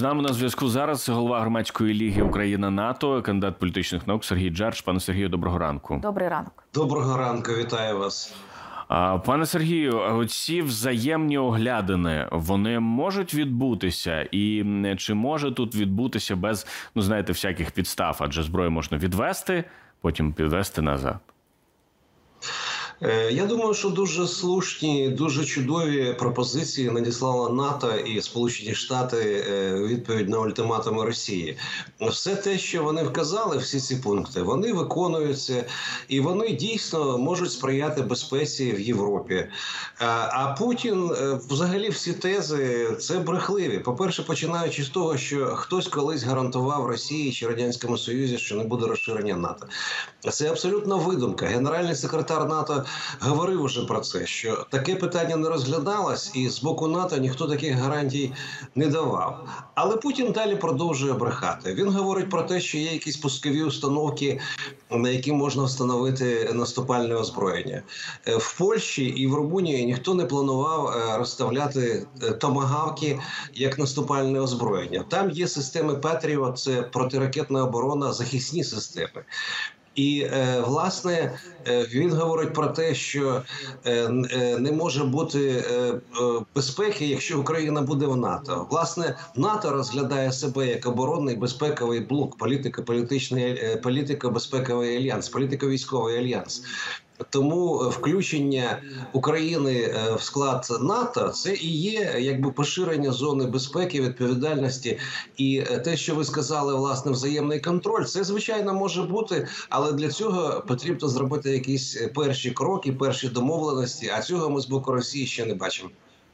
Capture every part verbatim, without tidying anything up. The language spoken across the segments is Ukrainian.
нами на зв'язку зараз голова Громадської ліги Україна-НАТО, кандидат політичних наук Сергій Джардж. Пане Сергію, доброго ранку. Добрий ранок. Доброго ранку, вітаю вас. Пане Сергію, ці взаємні оглядини, вони можуть відбутися? І чи може тут відбутися без, ну знаєте, всяких підстав? Адже зброю можна відвести, потім підвести назад. Я думаю, що дуже слушні, дуже чудові пропозиції надіслала НАТО і Сполучені Штати у відповідь на ультиматуми Росії. Все те, що вони вказали, всі ці пункти, вони виконуються і вони дійсно можуть сприяти безпеці в Європі. А Путін, взагалі всі тези – це брехливі. По-перше, починаючи з того, що хтось колись гарантував Росії чи Радянському Союзі, що не буде розширення НАТО. Це абсолютно видумка. Генеральний секретар НАТО говорив уже про це, що таке питання не розглядалось, і з боку НАТО ніхто таких гарантій не давав. Але Путін далі продовжує брехати. Він говорить про те, що є якісь пускові установки, на які можна встановити наступальне озброєння. В Польщі і в Румунії ніхто не планував розставляти томагавки як наступальне озброєння. Там є системи Петріот, це протиракетна оборона, захисні системи. І, власне, він говорить про те, що не може бути безпеки, якщо Україна буде в НАТО. Власне, НАТО розглядає себе як оборонний безпековий блок, політико-політичний, політико-безпековий альянс, політико-військовий альянс. Тому включення України в склад НАТО – це і є якби поширення зони безпеки, відповідальності. І те, що ви сказали, власне, взаємний контроль, це, звичайно, може бути, але для цього потрібно зробити якісь перші кроки, перші домовленості, а цього ми з боку Росії ще не бачимо.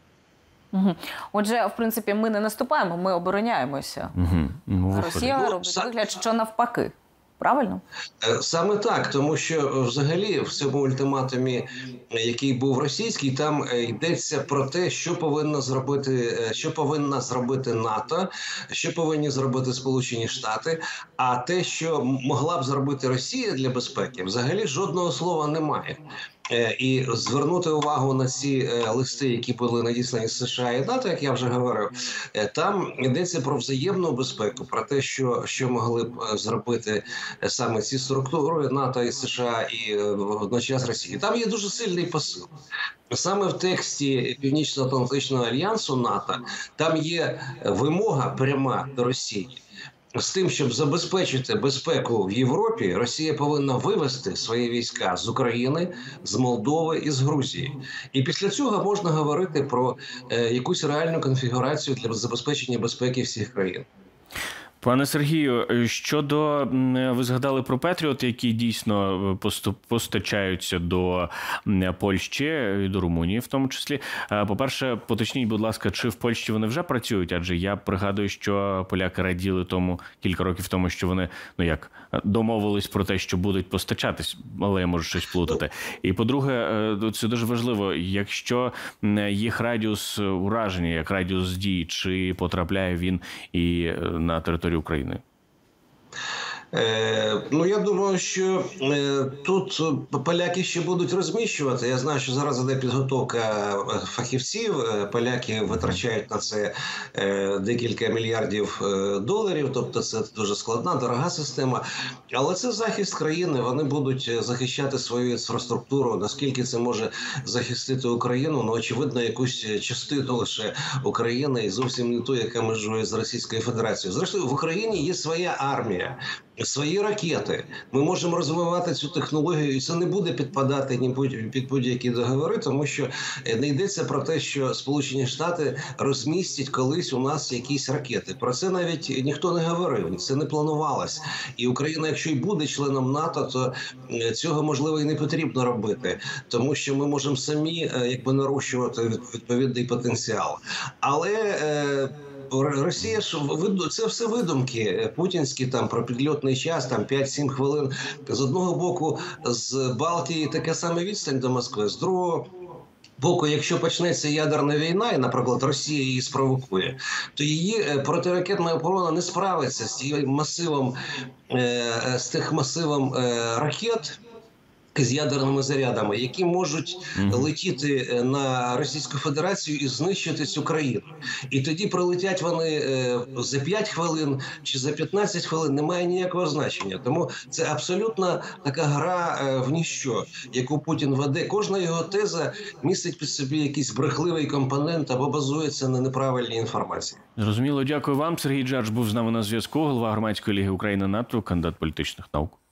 Угу. Отже, в принципі, ми не наступаємо, ми обороняємося. Угу. Росія ну, робить сам... вигляд, що навпаки. Правильно? Саме так, тому що взагалі в цьому ультиматумі, який був російський, там йдеться про те, що повинна зробити, що повинна зробити НАТО, що повинні зробити Сполучені Штати, а те, що могла б зробити Росія для безпеки, взагалі жодного слова немає. І звернути увагу на ці листи, які були надіслані з США і НАТО, як я вже говорив, там йдеться про взаємну безпеку, про те, що, що могли б зробити саме ці структури НАТО і США і водночас Росії. Там є дуже сильний посил. Саме в тексті Північно-Атлантичного альянсу НАТО там є вимога пряма до Росії. З тим, щоб забезпечити безпеку в Європі, Росія повинна вивести свої війська з України, з Молдови і з Грузії. І після цього можна говорити про е, якусь реальну конфігурацію для забезпечення безпеки всіх країн. Пане Сергію, щодо, ви згадали про Петріот, які дійсно постачаються до Польщі і до Румунії в тому числі. По-перше, поточніть, будь ласка, чи в Польщі вони вже працюють? Адже я пригадую, що поляки раділи тому кілька років тому, що вони, ну як, домовились про те, що будуть постачатись, але я можу щось плутати. І по-друге, це дуже важливо, якщо їх радіус ураження, як радіус дій, чи потрапляє він і на територію України? Е, ну, я думаю, що е, тут поляки ще будуть розміщувати. Я знаю, що зараз іде підготовка фахівців. Поляки витрачають на це е, декілька мільярдів е, доларів. Тобто це дуже складна, дорога система. Але це захист країни. Вони будуть захищати свою інфраструктуру. Наскільки це може захистити Україну? Ну, очевидно, якусь частину лише України і зовсім не ту, яка межує з Російською Федерацією. Зрештою, в Україні є своя армія. Свої ракети. Ми можемо розвивати цю технологію, і це не буде підпадати ні під будь-які договори, тому що не йдеться про те, що Сполучені Штати розмістять колись у нас якісь ракети. Про це навіть ніхто не говорив, це не планувалось. І Україна, якщо й буде членом НАТО, то цього, можливо, і не потрібно робити, тому що ми можемо самі якби нарощувати відповідний потенціал. Але Росія ж, це все видумки путінські, там про підльотний час, там п'ять-сім хвилин. З одного боку, з Балтії така сама відстань до Москви, з другого боку, якщо почнеться ядерна війна, і, наприклад, Росія її спровокує, то її протиракетна оборона не справиться з тим масивом, з тих масивом ракет, з ядерними зарядами, які можуть Мгм. летіти на Російську Федерацію і знищити цю країну. І тоді прилетять вони е, за п'ять хвилин чи за п'ятнадцять хвилин, немає ніякого значення. Тому це абсолютно така гра е, в ніщо, яку Путін веде. Кожна його теза містить під собі якийсь брехливий компонент або базується на неправильній інформації. Зрозуміло, дякую вам. Сергій Джардж був з нами на зв'язку, голова Громадської ліги Україна-НАТО, кандидат політичних наук.